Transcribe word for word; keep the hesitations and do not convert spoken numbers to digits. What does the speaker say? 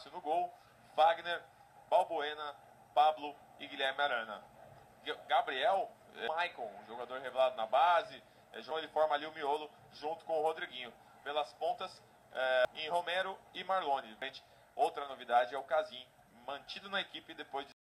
Cássio no gol, Wagner, Balbuena, Pablo e Guilherme Arana. Gabriel, é, Maicon, jogador revelado na base, é, João, ele forma ali o miolo junto com o Rodriguinho. Pelas pontas, é, em Romero e Marlone. Outra novidade é o Casim, mantido na equipe depois de